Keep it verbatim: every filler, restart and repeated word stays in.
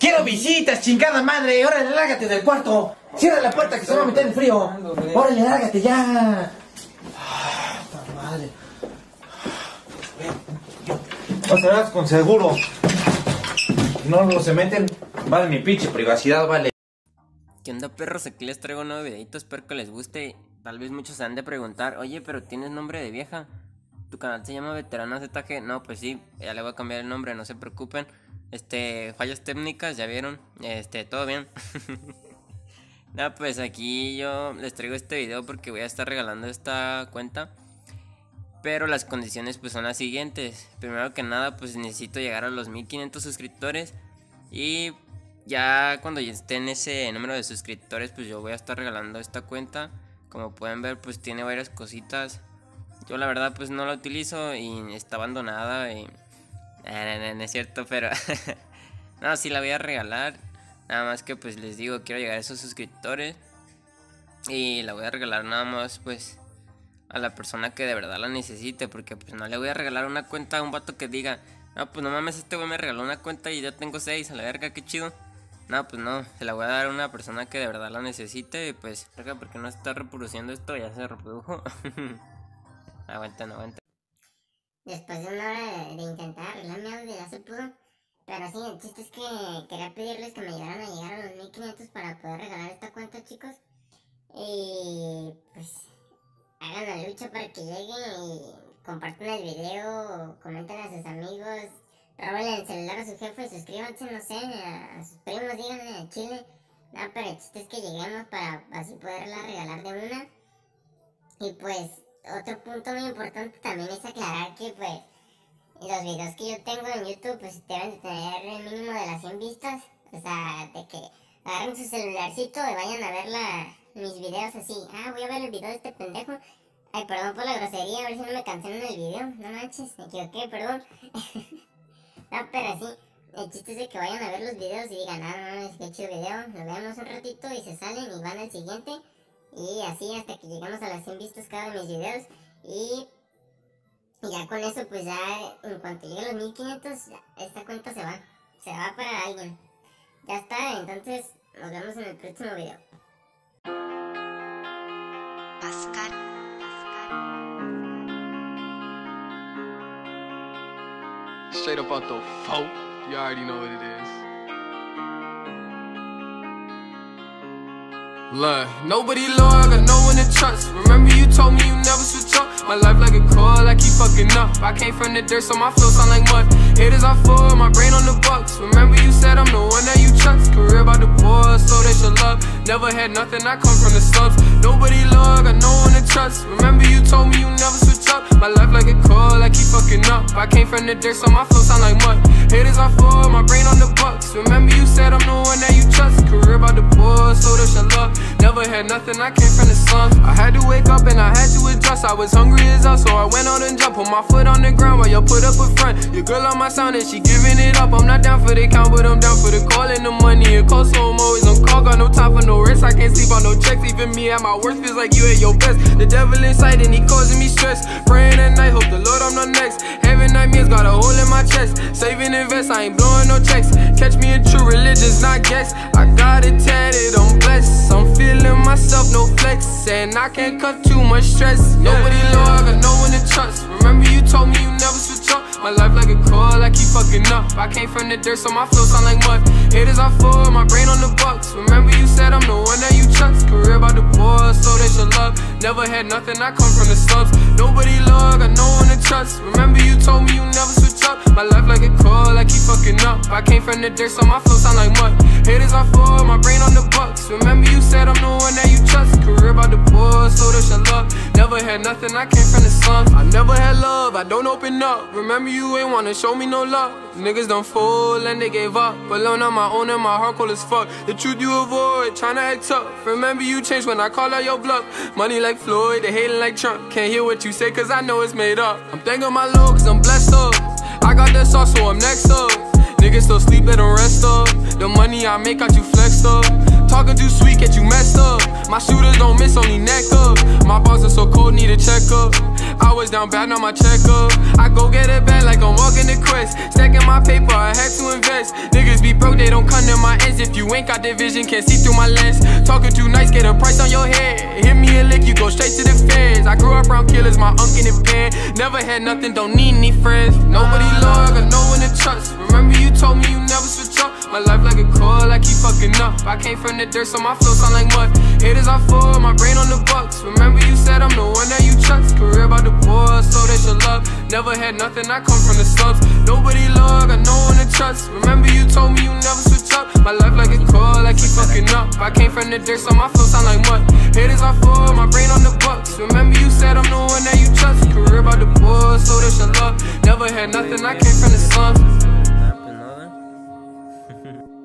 Quiero visitas, chingada madre. Órale, lárgate del cuarto. Cierra la puerta que se va a meter el frío. Órale, lárgate ya. Ah, madre. No te vas con seguro. No, no se meten. Vale, mi pinche privacidad, vale. ¿Qué onda, perros? Aquí les traigo un nuevo videito, espero que les guste. Tal vez muchos se han de preguntar, oye, pero tienes nombre de vieja. ¿Tu canal se llama Veterana Z G? No, pues sí, ya le voy a cambiar el nombre, no se preocupen. Este, fallas técnicas, ya vieron, este, todo bien. No, pues aquí yo les traigo este video porque voy a estar regalando esta cuenta. Pero las condiciones pues son las siguientes. Primero que nada, pues necesito llegar a los mil quinientos suscriptores. Y ya cuando ya esté en ese número de suscriptores, pues yo voy a estar regalando esta cuenta. Como pueden ver, pues tiene varias cositas. Yo la verdad pues no la utilizo y está abandonada y... No, no, no es cierto, pero... No, sí la voy a regalar. Nada más que pues les digo, quiero llegar a esos suscriptores. Y la voy a regalar nada más pues a la persona que de verdad la necesite. Porque pues no le voy a regalar una cuenta a un vato que diga, no, pues no mames, este güey me regaló una cuenta y ya tengo seis, a la verga, qué chido. No, pues no, se la voy a dar a una persona que de verdad la necesite. Y pues, porque no está reproduciendo esto, ya se reprodujo. Aguanten, aguanten. Después de una hora de, de intentar arreglar mi audio ya se pudo. Pero sí, el chiste es que quería pedirles que me ayudaran a llegar a los mil quinientos para poder regalar esta cuenta, chicos. Y pues hagan la lucha para que lleguen y compartan el video, comenten a sus amigos, róbenle el celular a su jefe y suscríbanse, no sé, a, a sus primos, díganle a Chile. No, pero el chiste es que lleguemos para así poderla regalar de una. Y pues otro punto muy importante también es aclarar que pues los videos que yo tengo en YouTube pues deben de tener el mínimo de las cien vistas. O sea, de que agarren su celularcito y vayan a ver la, mis videos así. Ah, voy a ver el video de este pendejo. Ay, perdón por la grosería, a ver si no me cancelan el video. No manches, me equivoqué, perdón. No, pero sí, el chiste es de que vayan a ver los videos y digan, ah, no, es que chido video. Lo veamos un ratito y se salen y van al siguiente. Y así hasta que llegamos a las cien vistas cada uno de mis videos. Y, y ya con eso pues ya en cuanto llegue a los mil quinientos ya, esta cuenta se va. Se va para alguien. Ya está, entonces nos vemos en el próximo video. Pascal. Straight up out the folk, you already know what it is. Look, nobody low, I got no one to trust. Remember you told me you never switch up. My life like a coil, I keep fucking up. I came from the dirt, so my flow sound like mud. Haters are full, my brain on the bucks. Remember you said I'm the one that you trust. Career about the boys, so they should love. Never had nothing, I come from the slums. Nobody low, I got no one to trust. Remember you told me you never switch up. My life like a coil, I keep fucking up. I came from the dirt, so my flow sound like mud. Haters are full, my brain on the bucks. Remember you said I'm the one that you trust. Career about the boys, so they should love. Never had nothing, I came from the slums. I had to wake up and I had to adjust. I was hungry as hell, so I went out and jumped. Put my foot on the ground while you put up a front. Your girl on my sound and she giving it up. I'm not down for the count, but I'm down for the call and the money. It costs, so I'm always on call. Got no time for no rest, I can't sleep on no checks. Even me at my worst feels like you at your best. The devil inside and he causing me stress. Praying at night, hope the Lord I'm not next. Having nightmares, got a hole in my chest. Saving invest, I ain't blowing no checks. Catch me in true religion's not guess. I got it tatted, I'm blessed. I'm feeling myself, no flex. And I can't cut too much stress. Nobody low, I got no one to trust. Remember you told me you never switch up. My life like a coil, I keep fucking up. I came from the dirt, so my flow sound like mud. Haters are full, my brain on the bucks. Remember you said I'm the one that you trust. Career about the boys, so they should love. Never had nothing, I come from the slums. Nobody low, I got no one to trust. Remember you told me you never switch up. My life like a coil, I keep fucking up. I came from the dirt, so my flow sound like mud. Haters are full, my brain on the bucks. Remember you said I'm the one that you trust. Career about the boys, so they should love. Never had nothing, I came from the slums. I never had love, I don't open up. Remember you ain't wanna show me no love. Niggas done fool and they gave up. But alone on my own and my heart cold as fuck. The truth you avoid, tryna act tough. Remember you changed when I call out your bluff. Money like Floyd, they hating like Trump. Can't hear what you say cause I know it's made up. I'm thanking my Lord cause I'm blessed up. I got that sauce so I'm next up. Niggas still sleep, let them rest up. The money I make got you flexed up. Talking too sweet, get you messed up. My shooters don't miss, only neck up. My balls are so cold, need a checkup. I was down bad, now my check up. I go get it back like I'm walking the quest. Stacking my paper, I had to invest. Niggas be broke, they don't come to my ends. If you ain't got the vision, can't see through my lens. Talking too nice, get a price on your head. Hit me a lick, you go straight to the feds. I grew up around killers, my uncle in the pen. Never had nothing, don't need any friends. Nobody loyal, got no one to trust. Remember you told me you never switch up. My life like a coil, I keep fucking up. I came from the dirt, so my flow sound like mud. Haters are full, my brain on the bucks. Remember you said I'm the one that you trust. Career about the boys, so they should love. Never had nothing, I come from the slums. Nobody loyal, got no one to trust. Remember you told me you never switch up. My life like a coil, I keep fucking up. I came from the dirt, so my flow sound like mud. Haters are full, my brain on the bucks. Remember you said I'm the one that you trust. Career about the boys, so they should love. Never had nothing, I came from the slums.